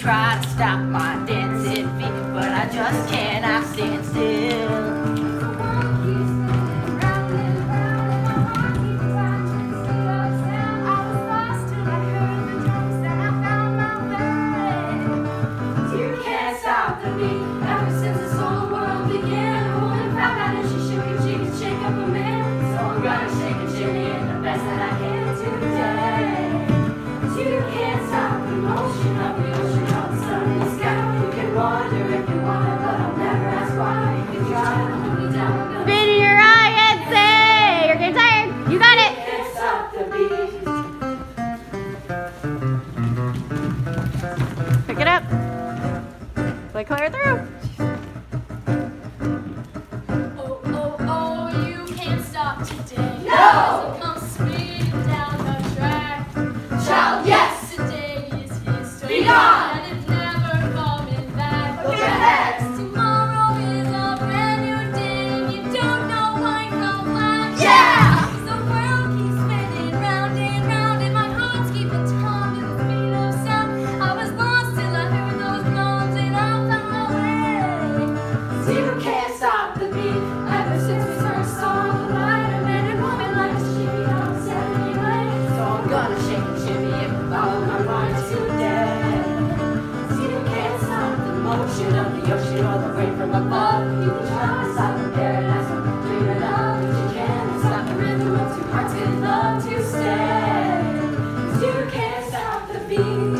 try to stop my dancing feet, but I just cannot stand still. Spin your eye and say, you're getting tired. You got it. Pick it up. Let clear through. Oh, oh, oh, you can't stop today. No! Come speeding down the track. Child, yes! Today is history. Be gone! And it's never coming back. Look ahead! Tomorrow is a brand new day. You don't know why come back. Yeah! The world keeps spinning round and round, and my heart's keeping time to the speed of sound. I was lost till I heard those drums, and I found my way. So you can't stop the beat. Ever since we first saw the light, a man and woman like to shimmy on 70 ways. So I'm gonna shake and shimmy and follow my mind today. So you can't stop the motion of the ocean or the rain from above. You can try to stop the paradise from dreaming of, but you can't stop the rhythm of two hearts in love to stay. So you can't stop the beat.